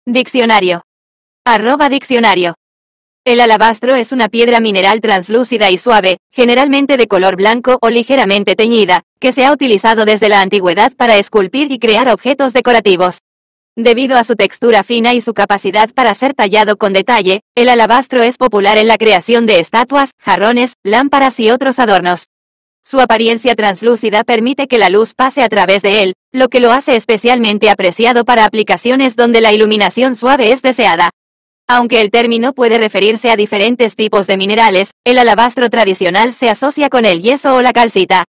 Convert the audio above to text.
Diccionario. @diccionario. El alabastro es una piedra mineral translúcida y suave, generalmente de color blanco o ligeramente teñida, que se ha utilizado desde la antigüedad para esculpir y crear objetos decorativos. Debido a su textura fina y su capacidad para ser tallado con detalle, el alabastro es popular en la creación de estatuas, jarrones, lámparas y otros adornos. Su apariencia translúcida permite que la luz pase a través de él, lo que lo hace especialmente apreciado para aplicaciones donde la iluminación suave es deseada. Aunque el término puede referirse a diferentes tipos de minerales, el alabastro tradicional se asocia con el yeso o la calcita.